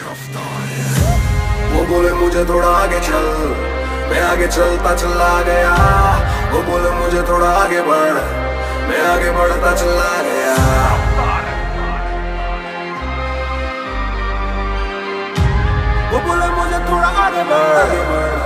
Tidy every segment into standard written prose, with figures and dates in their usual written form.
वो बोले मुझे थोड़ा आगे चल, मैं आगे चलता चला गया। वो बोले मुझे थोड़ा आगे बढ़, मैं आगे बढ़ता चला गया। वो बोले मुझे थोड़ा आगे बढ़।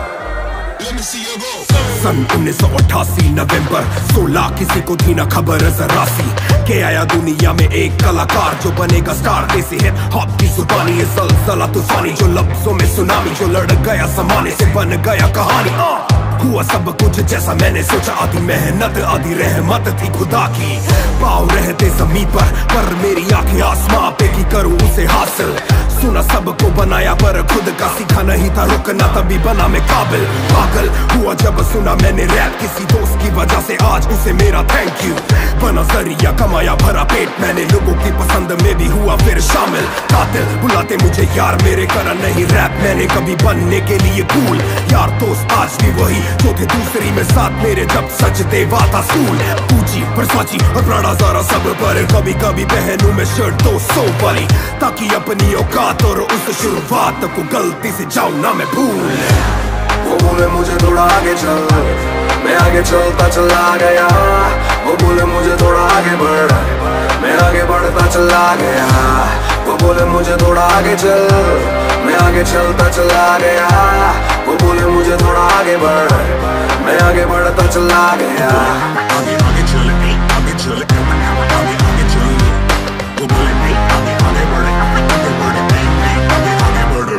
सन 1988 नवंबर 16 किसी को थी ना खबर जरा सी के आया दुनिया में एक कलाकार जो बनेगा स्टार। देसी हिप हॉप की जुबानी है ज़लज़ला तूफानी, जो लफ्जों में सुनामी, जो लड़ गया ज़माने से बन गया कहानी। हुआ सब कुछ जैसा मैंने सोचा, आधी मेहनत आधी रहमत थी खुदा की। पाँव रहते जमीन पर मेरी आंखें आसमां पे की करूं उसे हासिल। सुना सबको बनाया पर खुद का सीखा नहीं था रुकना, तभी बना मैं काबिल। पागल हुआ जब सुना मैंने रैप किसी दोस्त की वजह से, आज उसे मेरा थैंक यू। बना जरिया कमाया भरा पेट मैंने, लोगों की पसंद में भी हुआ फिर शामिल। कातिल बुलाते मुझे यार मेरे करन नहीं रैप मैंने कभी बनने के लिए कूल। यार दोस्त आज भी वही जो थे दूसरी में साथ मेरे, जब सच देवा था सूल। पूजी वर्साची और प्राड़ा ज़ारा सब पर कभी कभी पहनूं मैं शर्ट 200 वाली, ताकि अपनी औकात और उस शुरुआत को गलती से जाऊं ना मैं भूल। वो बोले मुझे थोड़ा आगे चल, मैं आगे चलता चला गया। वो बोले मुझे थोड़ा आगे बढ़, मैं आगे बढ़ता चला गया। वो बोले मुझे थोड़ा आगे चल, मैं आगे चलता चला गया। वो बोले मुझे थोड़ा आगे बढ़, मैं आगे बढ़ता चला गया। आगे आगे चल, आगे चल, आगे आगे चल। वो बोले आगे आगे बढ़, आगे बढ़, आगे बढ़।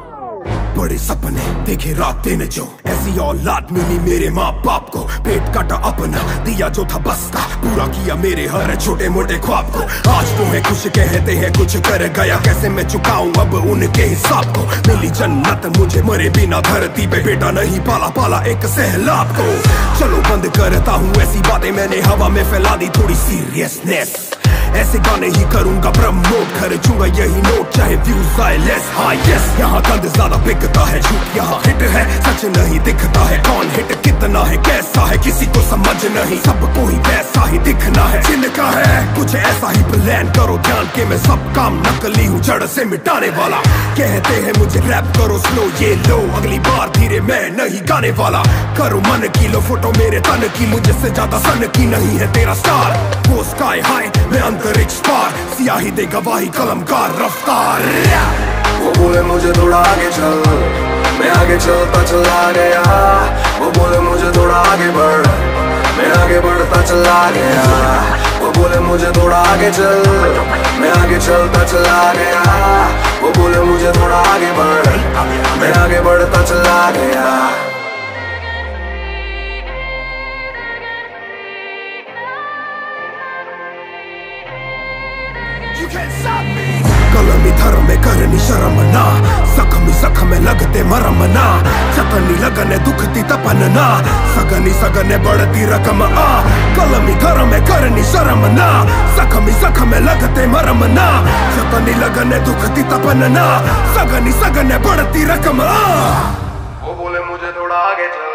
बड़े सपने देखे रात दिन जो, ऐसी औलाद मिली मेरे माँ बाप को। पेट काटा अपना दिया जो था बस का, पूरा किया मेरे हर छोटे मोटे ख्वाब को। आज तो है कुछ कहते हैं कुछ कर गया, कैसे मैं चुकाऊं अब उनके हिसाब को। मिली जन्नत मुझे मरे बिना धरती पे, बेटा नहीं पाला पाला एक सहलाब को। चलो बंद करता हूँ ऐसी बातें मैंने हवा में फैला दी थोड़ी सीरियसनेस। ऐसे गाने ही करूंगा प्रमोट, खर्चूंगा यही नोट चाहे व्यूज आए लेस। हाँ यस, यहाँ गंद ज्यादा बिकता है, झूठ यहाँ हिट है, सच नहीं दिखता है। कौन हिट कितना है कैसा है किसी को समझ नहीं, सबको ही वैसा ही दिखना है जिनका है। कुछ ऐसा ही प्लान करो ध्यान के, मैं सब काम नकली हूँ जड़ से मिटाने वाला। कहते हैं मुझे रैप करो स्लो, ये लो अगली बार धीरे मैं नहीं गाने वाला। करो मन की लो फोटो मेरे तन की, मुझसे ज्यादा सन की नहीं है तेरा स्टार। वो स्काई हाई मैं अंतरिक्ष पार, सियाही दे गवाही कलमकार रफ्तार। वो बोले मुझे थोड़ा आगे चल, मैं आगे चलता चला गया। वो बोले मुझे थोड़ा आगे बढ़, मैं आगे बढ़ता चला गया। वो बोले मुझे थोड़ा आगे चल, मैं आगे चलता चला गया। वो बोले मुझे थोड़ा आगे बढ़, मैं आगे बढ़ता चला गया। कलमी धर्म में करनी शर्म ना, जख्मी जख्म लगते मरम ना। चतनी लगने दुखती तपन ना, सगनी सगने बढ़ती रकम आ। कलमी धर्म में करनी शर्म ना, जख्मी जख्म लगते मरम ना। चतनी लगने दुखती तपन ना, सगनी सगने बढ़ती रकम आ। वो बोले मुझे थोड़ा आगे चल,